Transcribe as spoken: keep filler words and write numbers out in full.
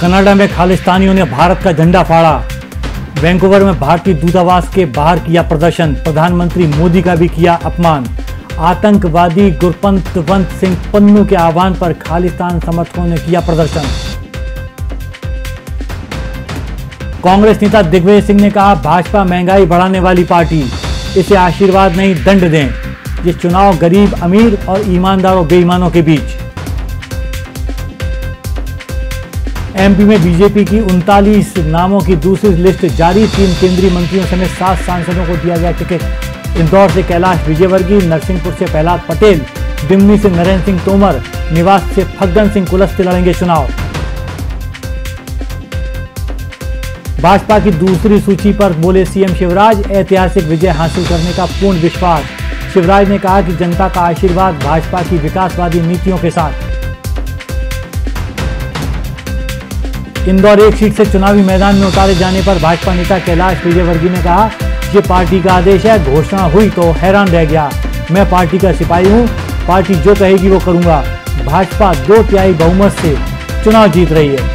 Canada में खालिस्तानियों ने भारत का झंडा फाड़ा। वैंकूवर में भारतीय दूतावास के बाहर किया प्रदर्शन। प्रधानमंत्री मोदी का भी किया अपमान। आतंकवादी गुरपंतवंत सिंह पन्नू के आह्वान पर खालिस्तान समर्थकों ने किया प्रदर्शन। कांग्रेस नेता दिग्विजय सिंह ने कहा, भाजपा महंगाई बढ़ाने वाली पार्टी, इसे आशीर्वाद नहीं दंड दें। ये चुनाव गरीब अमीर और ईमानदारों बेईमानों के बीच। एमपी में बीजेपी की उनतालीस नामों की दूसरी लिस्ट जारी। तीन केंद्रीय मंत्रियों समेत सात सांसदों को दिया गया टिकट। इंदौर से कैलाश विजयवर्गीय, नरसिंहपुर से प्रहलाद पटेल, दिमनी से नरेंद्र सिंह तोमर, निवास से फग्गन सिंह कुलस्ते लड़ेंगे चुनाव। भाजपा की दूसरी सूची पर बोले सीएम शिवराज, ऐतिहासिक विजय हासिल करने का पूर्ण विश्वास। शिवराज ने कहा कि जनता का आशीर्वाद भाजपा की विकासवादी नीतियों के साथ। इंदौर एक सीट से चुनावी मैदान में उतारे जाने पर भाजपा नेता कैलाश विजयवर्गीय ने कहा, ये पार्टी का आदेश है, घोषणा हुई तो हैरान रह गया। मैं पार्टी का सिपाही हूं, पार्टी जो कहेगी वो करूंगा। भाजपा दो तिहाई बहुमत से चुनाव जीत रही है।